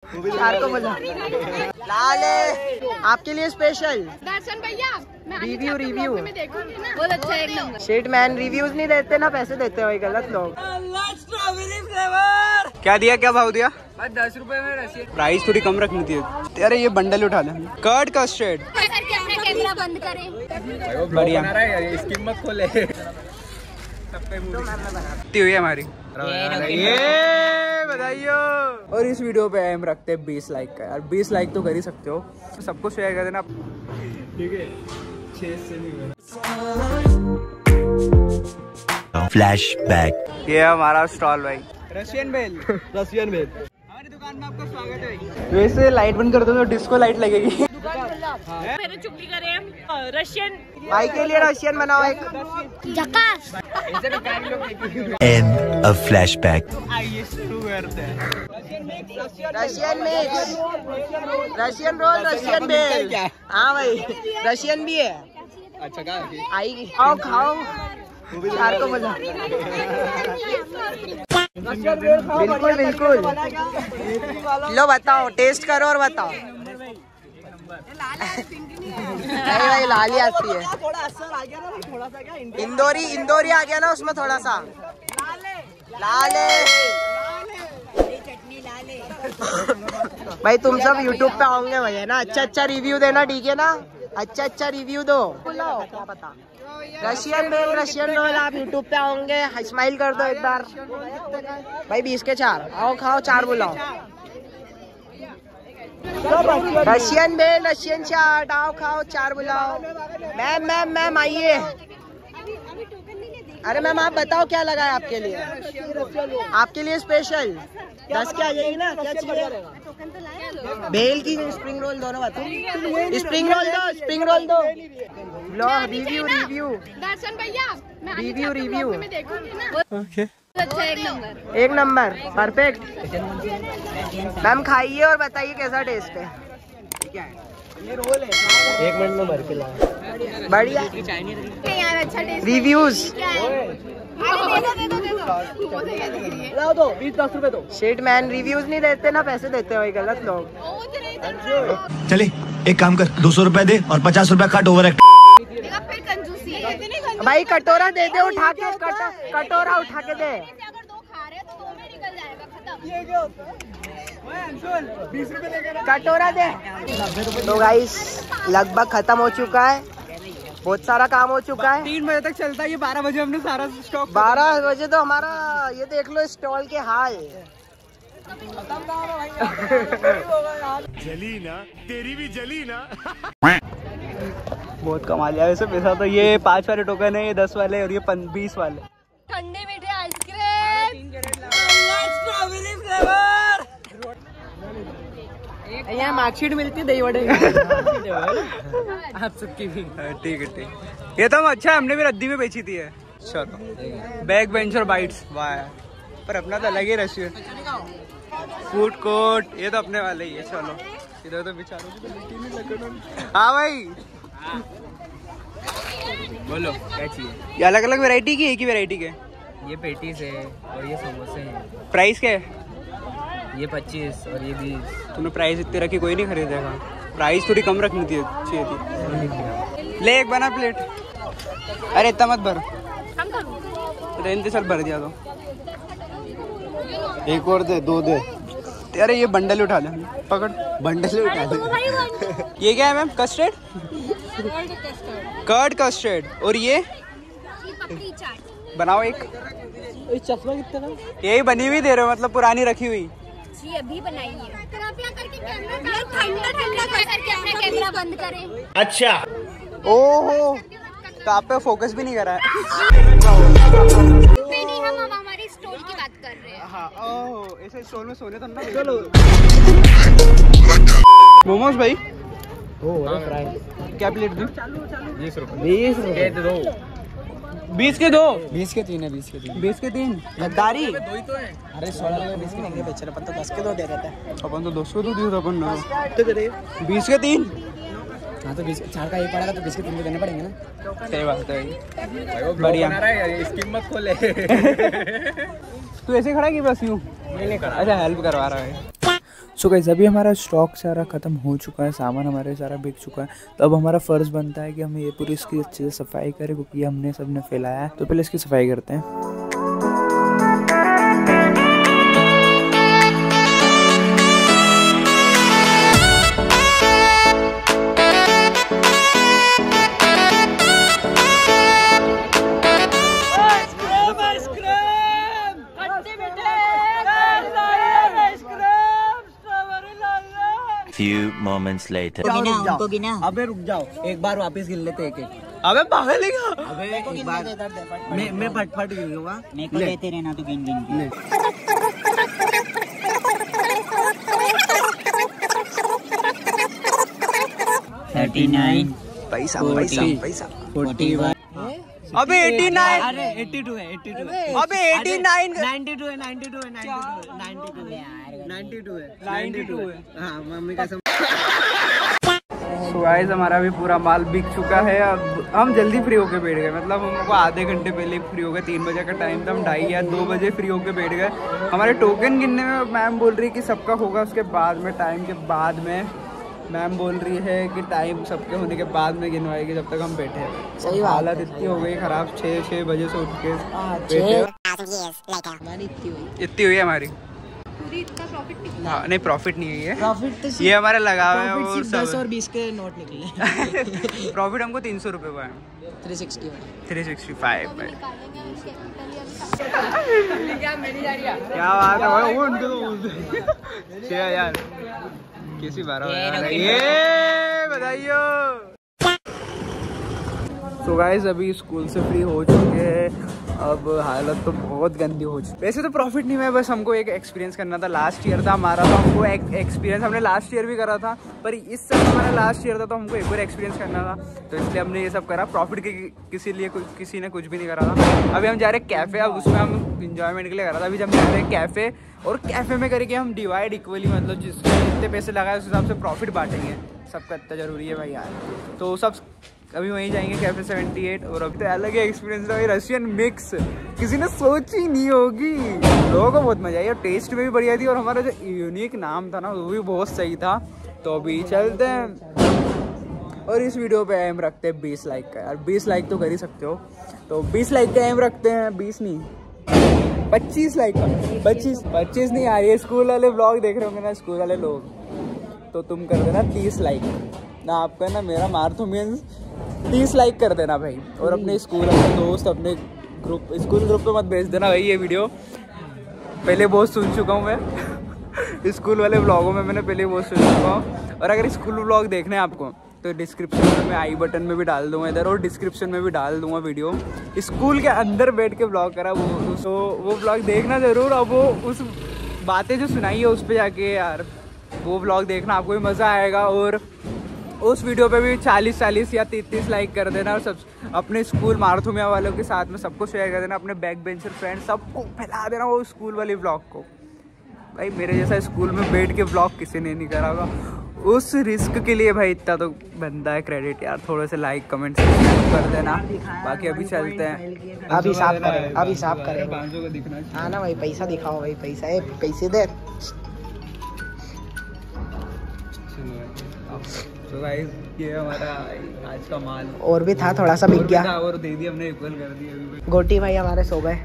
चार को बोला। लाल आपके लिए स्पेशल दर्शन भैया रिव्यू रिव्यू बहुत अच्छा है एकदम। शेट मैन रिव्यूज नहीं देते ना, पैसे देते हो गलत लोग। क्या दिया, क्या भाव दिया? 10 रुपए में रसी। प्राइस थोड़ी कम रखनी थी। अरे ये बंडल उठा ले। कर्ड कस्टर्ड कैमरा बंद करें। बढ़िया, स्कीम मत खोले। हुई हमारी ये बताइयो। और इस वीडियो पे हम रखते हैं 20 लाइक का यार। 20 लाइक तो कर ही सकते हो, सबको शेयर कर देना, ठीक है। 6 से नहीं फ्लैशबैक। ये हमारा स्टॉल भाई, रशियन बेल। रशियन बेल हमारी दुकान में आपका स्वागत है। वैसे लाइट बंद कर दो तो डिस्को लाइट लगेगी। मेरे चुगली करें रशियन भाई के लिए रशियन बनाओ एक। झकास। End of flashback. आइए शुरू करते हैं। Russian mix, Russian roll, Russian bell. हाँ भाई रशियन भी है। अच्छा कहा आएगी, खाओ खाओ। चार को बोला। बिल्कुल बिल्कुल। लो बताओ, टेस्ट करो और बताओ। नहीं भाई लाली आती है। इंदौरी, इंदौरी आ गया ना उसमें थोड़ा सा। लाल भाई तुम सब YouTube पे आओगे भैया ना, अच्छा अच्छा रिव्यू देना, ठीक है ना? अच्छा अच्छा रिव्यू दो। क्या पता रशियन बेल, रशियन रोल। आप YouTube पे आओगे, स्माइल कर दो एक बार भाई। 20 के 4 आओ, खाओ, 4 बुलाओ। रशियन बेल, रशियन चाट, आओ खाओ, 4 बुलाओ। मैम मैम मैम आइए। अरे मैम आप बताओ क्या लगा है आपके लिए? आपके लिए स्पेशल 10 के आ जाएगी ना? क्या चाहिए? बेल की स्प्रिंग रोल दोनों बताओ। स्प्रिंग रोल दो, स्प्रिंग रोल दो। लो रिव्यू रिव्यू दर्शन भैया रिव्यू रिव्यू। ओके, अच्छा है एक नंबर परफेक्ट। मैम खाइए और बताइए कैसा टेस्ट है। ये रोल है, 1 मिनट में भर के लाओ। बढ़िया यार, अच्छा टेस्ट। रिव्यूज लाओ दो 20-10 रुपए दो। शेट मैन रिव्यूज नहीं देते ना, पैसे देते हो गलत लोग। चले एक काम कर, 200 रुपए दे और 50 रुपए काट ओवर एक्ट। भाई कटोरा दे दे, उठा के कटोरा उठा के दे। अगर 2 खा रहे हैं तो 2 में निकल जाएगा, खत्म। कटोरा दे। तो गाइस लगभग खत्म हो चुका है, बहुत सारा काम हो चुका है। 3 बजे तक चलता है ये, 12 बजे हमने सारा स्टॉक। 12 बजे तो हमारा ये देख लो स्टॉल के हाल। जली ना, तेरी भी जली ना। बहुत कमा लिया वैसे पैसा तो। ये 5 वाले टोकन है, ये 10 वाले और ये 20 वाले। ठंडे मीठे आइसक्रीम। यहाँ मार्कशीट मिलती है दही वड़े। आप सबकी भी ठीक है, ठीक। ये तो हम अच्छा, हमने भी रद्दी में बेची थी है। चलो बैक बेंच और बाइट्स, वाह। पर अपना तो अलग ही रशियन फूड कोर्ट, ये तो अपने वाले ही है। चलो इधर तो बेचारों की तो लिट्टी नहीं लग। हाँ भाई बोलो क्या चाहिए? ये अलग अलग वैरायटी की, एक ही वैरायटी के? ये पेटीज है और ये समोसे हैं। प्राइस क्या है? ये 25 और ये 20। तूने प्राइस इतनी रखी, कोई नहीं खरीदेगा। प्राइस थोड़ी कम रखनी थी, चाहिए थी। ले एक बना प्लेट। अरे इतना मत भर, रेंज चल भर दिया तो। एक और दे, 2 दे। अरे ये बंडल उठा ले, पकड़ बंडल उठा ले। ये क्या है मैम? Custard, curd custard. और ये बनाओ एक। चश्मा कितना? यही बनी हुई दे रहे हो, मतलब पुरानी रखी हुई? जी अभी बनाई है। कृपया करके कैमरा ठंडा करके अपना कैमरा बंद करें। अच्छा ओहो, तो आप पे फोकस भी नहीं करा है। नहीं, हम अब हमारी स्टोर की बात कर रहे हैं। हाँ, ओह ऐसे स्टोर में सोने तो ना। चलो मोमोज भाई, क्या प्लेट दूं? 20 रुपए। 20 रुपए दो। 20 के 2। 20 के 3 है, 20 के 3। 20 के 3 गद्दारी। अरे 16 रुपए 20 के नहीं बेच रहे, अपन तो 10 के 2 दे रहे थे। अपन तो 200 तो दिए अपन ने। 20 के 3। हाँ तो 20 4 का एक पड़ेगा तो 20 के 3 तो देने पड़ेंगे ना। सही बात है। बढ़िया बना रहा है, स्कीम मत खोले। तू ऐसे खड़ा कि बस यूं? नहीं खड़ा। अच्छा हेल्प करवा रहा है। सो गाइस अभी हमारा स्टॉक सारा ख़त्म हो चुका है, सामान हमारे सारा बिक चुका है। तो अब हमारा फ़र्ज़ बनता है कि हम ये पूरी इसकी अच्छे से सफाई करें, क्योंकि हमने सबने फैलाया है। तो पहले इसकी सफाई करते हैं। Few moments later. उनको गिना। अबे रुक जाओ, एक बार वापस गिन लेते एक एक। अबे पागल है क्या? अबे एक बार मैं फट गिन लूंगा। मेरे को लेते रहना तू गिन गिन के। 39 पैसा 41 अबे 89 अरे 82 है 82 है। अबे 89 92 है 92 है 92 है 92 है। हाँ मम्मी का तो गाइस हमारा भी पूरा माल बिक चुका है। अब हम जल्दी फ्री होके बैठ गए, मतलब हमको आधे घंटे पहले फ्री हो गए। 3 बजे का टाइम था, हम 2:30 या 2 बजे फ्री होके बैठ गए। हमारे टोकन गिनने में मैम बोल रही है कि सबका होगा उसके बाद में, टाइम के बाद में। मैम बोल रही है कि टाइम सबके होने के बाद में गिनवाएगी, जब तक हम बैठे हैं। सही बात। हालत इतनी हो गई खराब, 6 बजे से उठ के इतनी हुई हमारी। हाँ नहीं प्रॉफिट नहीं है ये, प्रॉफिट तो ये हमारा लगा हुआ है और 10 और 20 के नोट निकले। प्रॉफिट हमको 300 रुपये हुआ है। 365 में क्या बात है भाई, वो उनको तो बोलते 6000 किसी 12 ये बताइयो। तो गाइस अभी स्कूल से फ्री हो चुके हैं। अब हालत तो बहुत गंदी हो चुकी है। वैसे तो प्रॉफिट नहीं है, बस हमको एक एक्सपीरियंस करना था। लास्ट ईयर था हमारा, तो हमको एक एक्सपीरियंस हमने लास्ट ईयर भी करा था, पर इस साल हमारा लास्ट ईयर था तो हमको एक बार एक्सपीरियंस करना था, तो इसलिए हमने ये सब करा। प्रॉफिट के किसी ने कुछ भी नहीं करा था। अभी हम जा रहे हैं कैफ़े, अब उसमें हम इंजॉयमेंट के लिए करा था। अभी जब जा रहे हैं कैफ़े, और कैफ़े में करके हम डिवाइड इक्वली, मतलब जिसके जितने पैसे लगाए उस हिसाब से प्रॉफिट बांटेंगे। सबका इतना ज़रूरी है भाई यार। तो सब अभी वहीं जाएंगे कैफे 78। और अब तो अलग ही एक्सपीरियंस रहा, रशियन मिक्स किसी ने सोची नहीं होगी। लोगों को बहुत मजा आई और टेस्ट में भी बढ़िया थी, और हमारा जो यूनिक नाम था ना वो भी बहुत सही था। तो अभी चलते हैं और इस वीडियो पे एम रखते हैं 20 लाइक का। यार 20 लाइक तो कर ही सकते हो, तो 20 लाइक का एम रखते हैं। 20 नहीं 25 लाइक का। 25 नहीं यार, ये स्कूल वाले ब्लॉग देख रहे होंगे ना स्कूल वाले लोग, तो तुम कर देना 30 लाइक ना। आपका ना मेरा मार्थो मीन्स 30 लाइक कर देना भाई। और अपने स्कूल, अपने दोस्त, अपने ग्रुप, स्कूल ग्रुप पे मत भेज देना भाई ये वीडियो। पहले बहुत सुन चुका हूँ मैं स्कूल वाले ब्लॉगों में, मैंने पहले बहुत सुन चुका हूँ। और अगर स्कूल ब्लॉग देखने हैं आपको तो डिस्क्रिप्शन में मैं आई बटन में भी डाल दूँगा इधर, और डिस्क्रिप्शन में भी डाल दूँगा वीडियो। स्कूल के अंदर बैठ के ब्लॉग करा वो ब्लॉग देखना ज़रूर। अब वो उस बातें जो सुनाई है उस पर जाके यार वो ब्लॉग देखना, आपको भी मज़ा आएगा। और उस वीडियो पे भी 40 या 33 लाइक कर देना, और सब अपने स्कूल मार्थोमिया वालों के साथ में सबको शेयर कर देना, अपने बैक बेंचर फ्रेंड सबको फैला देना वो स्कूल वाली ब्लॉग को। भाई मेरे जैसा स्कूल में बैठ के ब्लॉग किसी ने नहीं करा होगा। उस रिस्क के लिए भाई इतना तो बनता है क्रेडिट यार। थोड़े से लाइक कमेंट कर देना। बाकी अभी चलते हैं, अभी साफ करें, अभी साफ करें। 500 का दिखना। हाँ ना भाई, पैसा दिखाओ भाई, पैसा है, पैसे दे। तो गाइस ये हमारा आज का माल, और भी था थोड़ा सा बिक गया, और दे दिया हमने, इक्वल कर दिया अभी। गोटी भाई हमारे सो गए।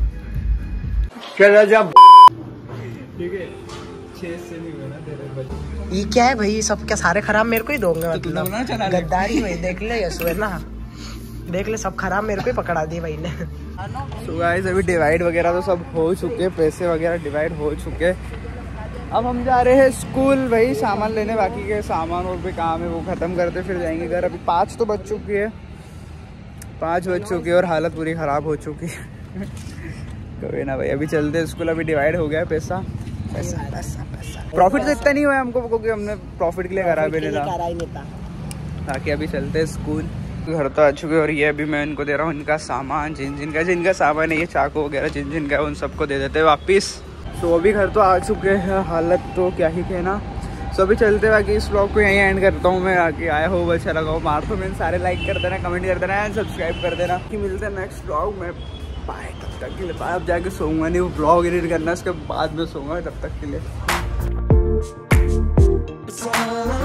चला जा ठीक है 6 से नहीं हुआ ना तेरे बच्चे। ये क्या है भाई, सब क्या सारे खराब मेरे को ही दोगे? तो ना मतलब चला ले। गद्दारी भाई, देख ले यशु है ना, देख ले सब खराब मेरे को ही पकड़ा दिए भाई ने। तो गाइस अभी डिवाइड वगैरह तो सब हो चुके, पैसे वगैरह डिवाइड हो चुके। अब हम जा रहे हैं स्कूल भाई सामान लेने, बाकी के सामान और भी काम है वो ख़त्म करते फिर जाएंगे घर। अभी 5 तो बज चुकी है, 5 बज चुकी है और हालत पूरी ख़राब हो चुकी है। कोई ना भाई, अभी चलते स्कूल। अभी डिवाइड हो गया पैसा। प्रॉफिट तो इतना नहीं हुआ हमको, क्योंकि हमने प्रॉफिट के लिए करा भी नहीं था। बाकी अभी चलते स्कूल। घर तो आ चुके और ये अभी मैं इनको दे रहा हूँ इनका सामान, जिनका सामान है, ये चाकू वगैरह जिनका है उन सबको दे देते हैं वापस। तो अभी घर तो आ चुके हैं, हालत तो क्या ही कहना। सो अभी चलते बाकी इस ब्लॉग को यहीं एंड करता हूँ मैं। आके आया हो अच्छा लगा हो मार्थो में, सारे लाइक कर देना, कमेंट कर देना एंड सब्सक्राइब कर देना। कि मिलते हैं नेक्स्ट ब्लॉग में। बाय, तब तक के लिए बाय। अब जाके सोऊंगा नहीं, वो ब्लॉग एडिट करना उसके बाद में सोऊंगा, तब तक के लिए। It's all